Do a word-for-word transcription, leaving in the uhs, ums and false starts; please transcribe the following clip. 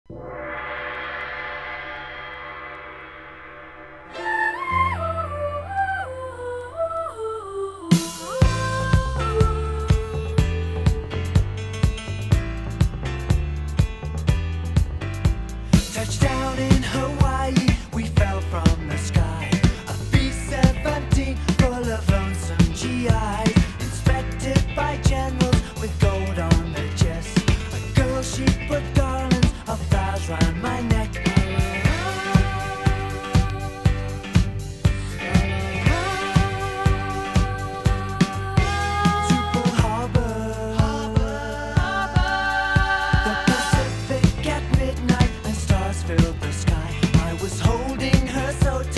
Touchdown in Hawaii, we fell from the sky. A B seventeen full of lonesome G Is, inspected by generals with gold on their chests. A girl, she put garlands of flowers round my neck. To Pearl Harbor, the Pacific at midnight, and stars filled the sky. I was holding her so tight.